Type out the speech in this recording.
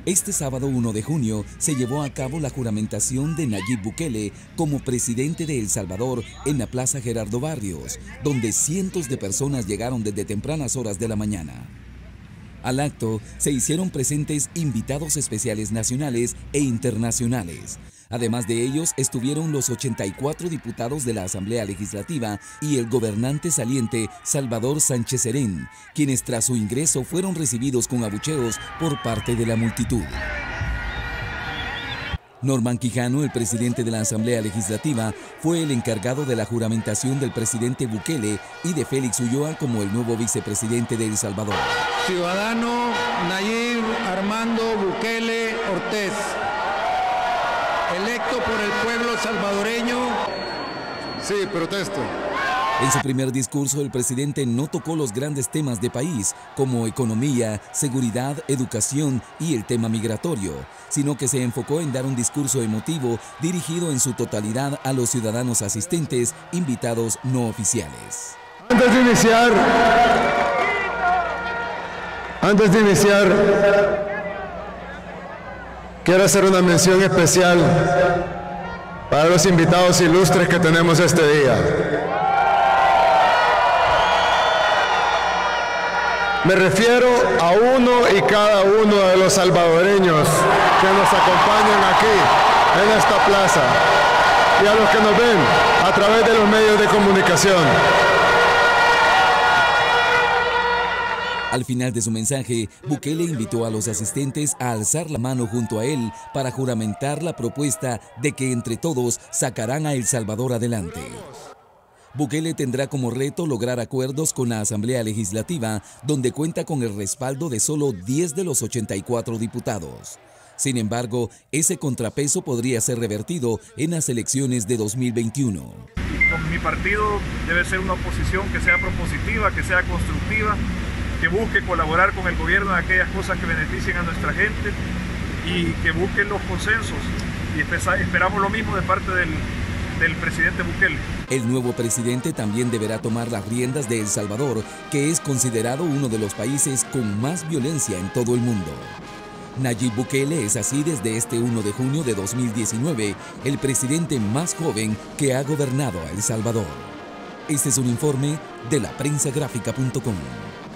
Este sábado 1 de junio se llevó a cabo la juramentación de Nayib Bukele como presidente de El Salvador en la Plaza Gerardo Barrios, donde cientos de personas llegaron desde tempranas horas de la mañana. Al acto se hicieron presentes invitados especiales nacionales e internacionales. Además de ellos estuvieron los 84 diputados de la Asamblea Legislativa y el gobernante saliente Salvador Sánchez Serén, quienes tras su ingreso fueron recibidos con abucheos por parte de la multitud. Norman Quijano, el presidente de la Asamblea Legislativa, fue el encargado de la juramentación del presidente Bukele y de Félix Ulloa como el nuevo vicepresidente de El Salvador. Ciudadano Nayib Armando Bukele Ortiz, electo por el pueblo salvadoreño. Sí, protesto. En su primer discurso, el presidente no tocó los grandes temas de país, como economía, seguridad, educación y el tema migratorio, sino que se enfocó en dar un discurso emotivo dirigido en su totalidad a los ciudadanos asistentes, invitados no oficiales. Antes de iniciar, quiero hacer una mención especial para los invitados ilustres que tenemos este día. Me refiero a uno y cada uno de los salvadoreños que nos acompañan aquí, en esta plaza, y a los que nos ven a través de los medios de comunicación. Al final de su mensaje, Bukele invitó a los asistentes a alzar la mano junto a él para juramentar la propuesta de que entre todos sacarán a El Salvador adelante. Bukele tendrá como reto lograr acuerdos con la Asamblea Legislativa, donde cuenta con el respaldo de solo 10 de los 84 diputados. Sin embargo, ese contrapeso podría ser revertido en las elecciones de 2021. Mi partido debe ser una oposición que sea propositiva, que sea constructiva, que busque colaborar con el gobierno en aquellas cosas que beneficien a nuestra gente y que busquen los consensos. Y esperamos lo mismo de parte del presidente Bukele. El nuevo presidente también deberá tomar las riendas de El Salvador, que es considerado uno de los países con más violencia en todo el mundo. Nayib Bukele es así desde este 1 de junio de 2019, el presidente más joven que ha gobernado a El Salvador. Este es un informe de laprensagrafica.com.